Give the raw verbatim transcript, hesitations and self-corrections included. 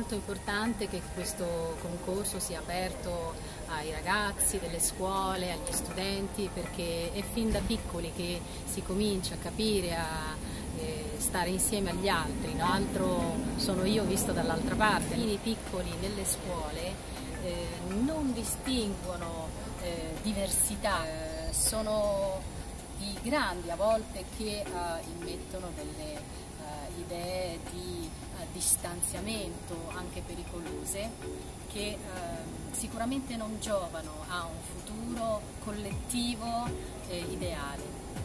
molto importante che questo concorso sia aperto ai ragazzi delle scuole, agli studenti, perché è fin da piccoli che si comincia a capire, a eh, stare insieme agli altri, no? Altro sono io visto dall'altra parte. I piccoli nelle scuole eh, non distinguono eh, diversità, eh, sono i grandi a volte che eh, immettono delle eh, idee di eh, distanziamento anche pericolose che eh, sicuramente non giovano a un futuro collettivo eh, ideale.